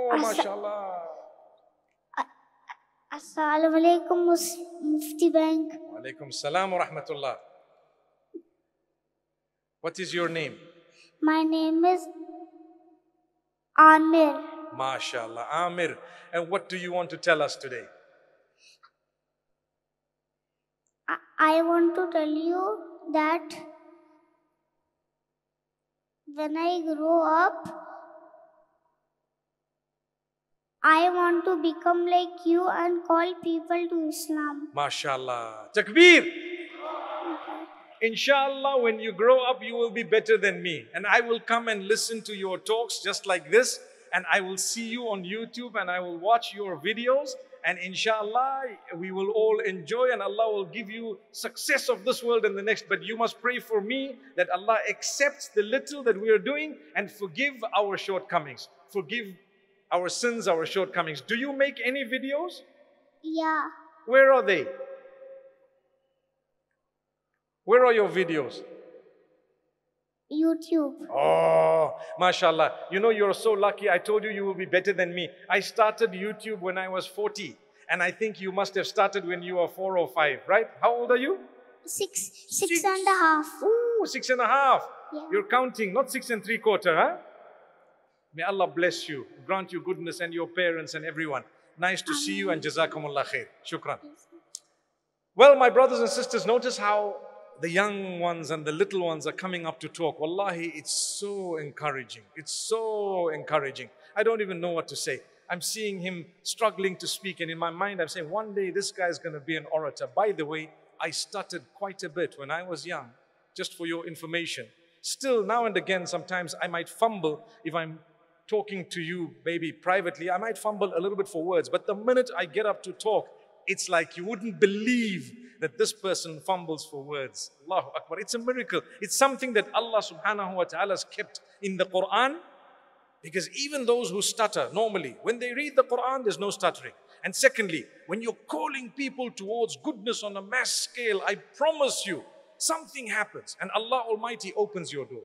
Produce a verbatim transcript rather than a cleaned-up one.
Oh, Assa- mashallah. Assalamu alaikum, Mus- Mufti Bank. Wa alaikum salam wa rahmatullah. What is your name? My name is Amir. MashaAllah, Amir. And what do you want to tell us today? I, I want to tell you that when I grow up, I want to become like you and call people to Islam. MashaAllah. Takbir. Inshallah, when you grow up, you will be better than me. And I will come and listen to your talks just like this. And I will see you on YouTube and I will watch your videos. And inshallah, we will all enjoy and Allah will give you success of this world and the next. But you must pray for me that Allah accepts the little that we are doing and forgive our shortcomings. Forgive our sins, our shortcomings. Do you make any videos? Yeah, Where are they? Where are your videos? YouTube. Oh, mashallah. You know, you're so lucky. I told you you will be better than me. I started YouTube when I was forty. And I think you must have started when you were four or five, right? How old are you? Six, six and a half. Ooh, six and a half. Yeah. You're counting, not six and three quarter, huh? May Allah bless you, grant you goodness and your parents and everyone. Nice to see you and Jazakumullah khair. Shukran. Well, my brothers and sisters, notice how the young ones and the little ones are coming up to talk. Wallahi, it's so encouraging. It's so encouraging. I don't even know what to say. I'm seeing him struggling to speak, and in my mind I'm saying, one day this guy is going to be an orator. By the way, I stuttered quite a bit when I was young, just for your information. Still, now and again, sometimes I might fumble if I'm talking to you, maybe privately. I might fumble a little bit for words, but the minute I get up to talk, it's like you wouldn't believe that this person fumbles for words. Allahu Akbar. It's a miracle. It's something that Allah subhanahu wa ta'ala has kept in the Quran, because even those who stutter normally, when they read the Quran, there's no stuttering. And secondly, when you're calling people towards goodness on a mass scale, I promise you, something happens and Allah Almighty opens your door.